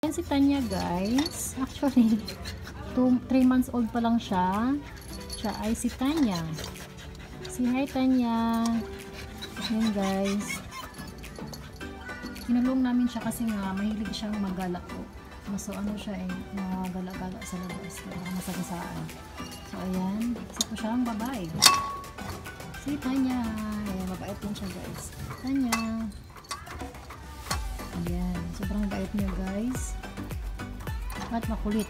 Yan si Tanya guys. Actually, 3 months old pa lang siya. Siya ay si Tanya. Si hi Tanya. Yan guys. Kinulong namin siya kasi nga mahilig siyang magala po. So ano siya eh, magala-gala sa labas. Kaya masagasaan. So ayan. Isa po siyang babae. Si Tanya. Ayan, mabait din siya guys. Tanya. Ayan. Sobrang bait niya guys. At makulit.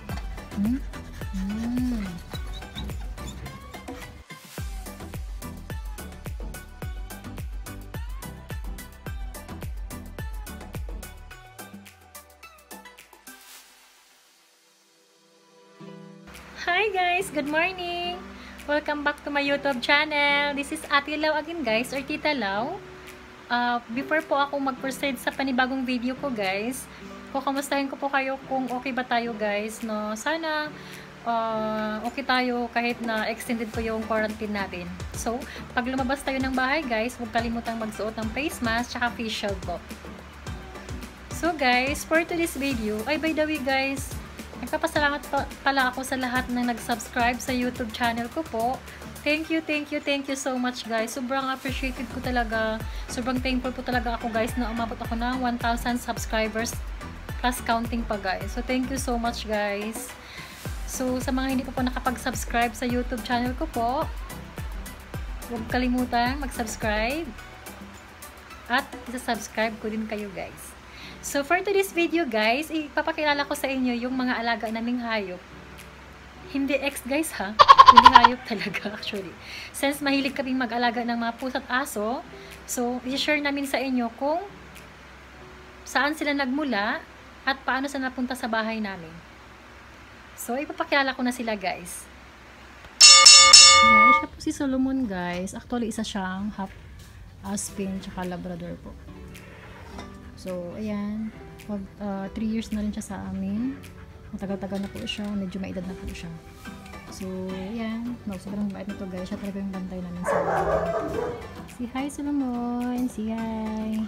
Hi guys! Good morning! Welcome back to my YouTube channel. This is Ate Lau again guys, or Tita Lau. Before po ako mag-proceed sa panibagong video ko guys, kukamustahin ko po kayo kung okay ba tayo guys, no? Sana okay tayo kahit na extended po yung quarantine natin. So, pag lumabas tayo ng bahay guys, huwag kalimutang magsuot ng face mask tsaka face shield po. So guys, for today's video, ay by the way guys, nagpapasalamat pala ako sa lahat na nag-subscribe sa YouTube channel ko po. Thank you so much guys. Sobrang appreciated ko talaga. Sobrang thankful po talaga ako guys na umabot ako ng 1,000 subscribers plus counting pa guys. So thank you so much guys. So sa mga hindi pa po nakapag-subscribe sa YouTube channel ko po, huwag kalimutan mag-subscribe at isa-subscribe ko din kayo guys. So, for today's video guys, ipapakilala ko sa inyo yung mga alaga naming hayop. Hindi ex guys ha, hindi hayop talaga actually. Since mahilig kaming mag-alaga ng mga pusa at aso, so, i-share namin sa inyo kung saan sila nagmula at paano sila napunta sa bahay namin. So, ipapakilala ko na sila guys. Guys, siya po si Solomon guys. Actually, isa siyang half Aspin tsaka Labrador po. So, ayan. 3 years na rin siya sa amin. Matagal-tagal na po siya. Medyo maedad na po siya. So, ayan. No, sobrang bait nito guys. Siya talaga yung bantay namin sa amin. Si hi Solomon. Si hi.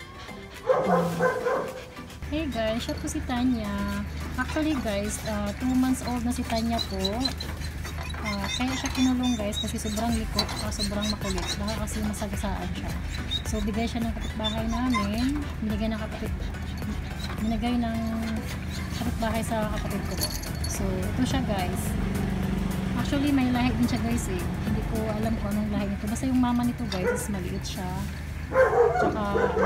Hey guys, siya po si Tanya. Actually guys, 2 months old na si Tanya po. Kaya siya kinulong guys kasi sobrang likot, sobrang makulit. Baka kasi masagasaan siya. So, bigay siya ng kapitbahay namin. Binigay ng kapitbahay sa kapatid ko po. So, ito siya guys. Actually, may lahi din siya guys eh. Hindi ko alam kung anong lahi nito. Basta yung mama nito guys is maliit siya. Tsaka,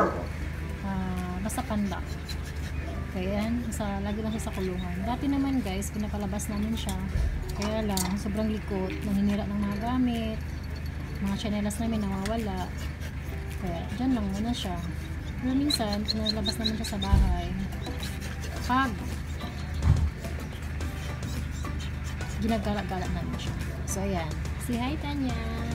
basta panda. Kaya yan, lagi lang siya sa kulungan. Dati naman guys, pinapalabas namin siya. Kaya lang, sobrang likot, naninira ng mga gamit, mga tsinelas namin nawawala. Kaya, dyan lang muna siya. Pero minsan, pinalabas namin siya sa bahay. Pag ginagala-gala namin siya. So, ayan. Si hi, Tanya.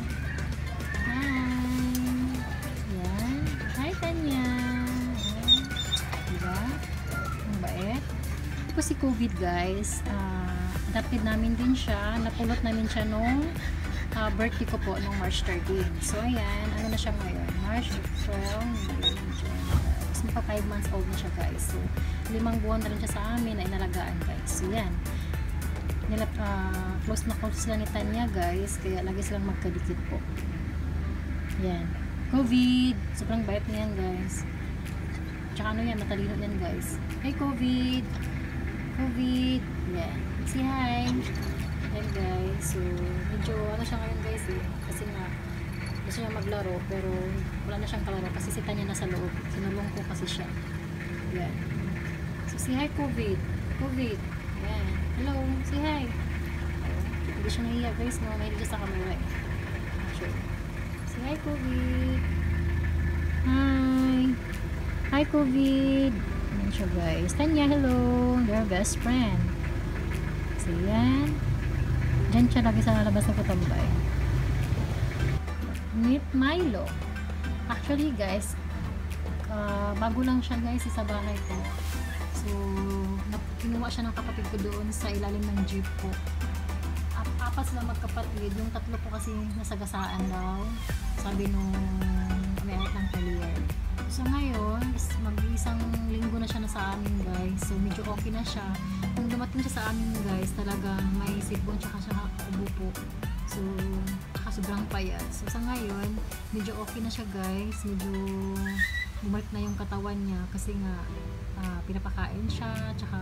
Hi. Ayan. Hi, Tanya. Ayan. Diba? Ang bait. Ito si COVID, guys. Adopted namin din siya. Napulot namin siya nung birthday ko po nung March 13. So, ayan. Ano na siya ngayon? March, April, May, June. Tapos magpa 5 months old na siya, guys. So, 5 buwan na rin siya sa amin na inalagaan, guys. So, yan. Close na close sila ni Tanya, guys. Kaya lagi silang magkadikit po. Yan. COVID. Sobrang bait niyan, guys. Tsaka ano yan, matalino yan, guys. Hey, COVID. COVID. Yan. Say hi. Ayan guys. So, medyo ano siya ngayon guys eh. Kasi nga, gusto niya maglaro. Pero wala na siyang kalaro kasi si Tanya nasa loob. Sinulong ko kasi siya. Ayan. So, say hi COVID. COVID. Ayan. Hello. Say hi. Hindi siya nahiya guys. No? Mahilig siya sa camera eh. Sure. Say hi COVID. Hi. Hi COVID. Ayan siya guys. Tanya, hello. Your best friend. So, yan. Diyan siya lagi sa labas na kutambay. Meet Milo. Actually, guys, bago lang siya guys sa bahay ko. So, kinuha siya ng kapatid ko doon sa ilalim ng jeep ko. Apat sila magkapatid. Yung tatlo po kasi nasagasaan daw. Sabi nung may-ari ng career. So ngayon, mag-isang linggo na siya na sa amin guys. So medyo okay na siya. Nung dumating siya sa amin guys, talagang may sipon tsaka siya ubo po. So, tsaka sobrang payat. So sa ngayon, medyo okay na siya guys. Medyo bumalik na yung katawan niya kasi nga pinapakain siya tsaka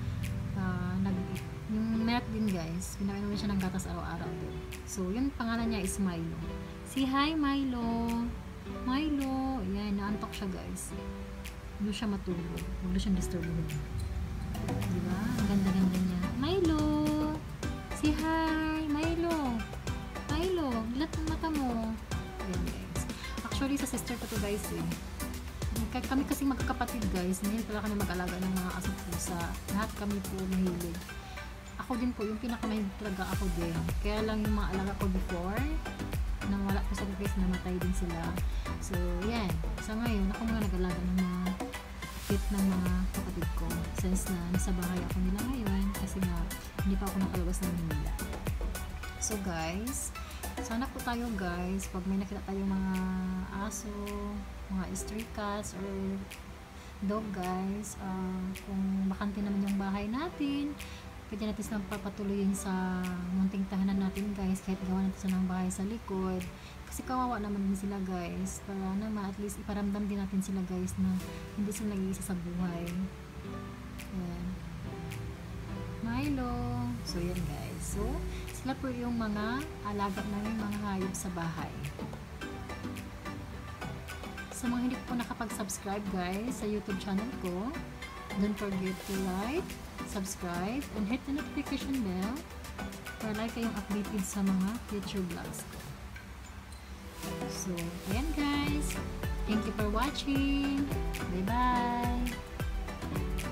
yung milk din guys. Pinakainumin siya ng gatas araw-araw din. So, yung pangalan niya is Milo. Say hi Milo! Milo, yan, naantok siya guys. Hindi siya matulog. Huwag na siyang disturbuhin. Diba? Ang ganda-ganda niya. Milo! Say hi! Milo! Milo! Gilat ang mata mo. Yan guys. Actually, sa sister ko to guys eh. Kami kasi magkakapatid guys. Ngayon pala kami mag-alaga ng mga aso pusa. Lahat kami po mahilig. Ako din po, yung pinakamahilig talaga ako din. Kaya lang yung mga alaga ko before, nang wala po sa guys, namatay din sila. So, yan. So, ngayon, ako mga nag-alaga ng mga pet ng mga kapatid ko. Since na nasa bahay ako nila ngayon, kasi nga, hindi pa ako nakalabas ng Manila. So, guys, sana po tayo guys, pag may nakita tayong mga aso, mga stray cats, or dog guys, kung bakante naman yung bahay natin, pwede natin silang papatuloyin sa munting tahanan natin guys, kahit gawa natin sa ng bahay sa likod, kasi kawawa naman din sila guys, para naman at least iparamdam din natin sila guys na hindi sila nag-iisa sa buhay. Yan. Milo. So yan guys, so sila po yung mga alaga namin, mga hayop sa bahay. Sa mga hindi po nakapag-subscribe guys sa YouTube channel ko, don't forget to like, subscribe, and hit the notification bell para like kayong updated sa mga future vlogs ko. So, ayan guys. Thank you for watching. Bye-bye.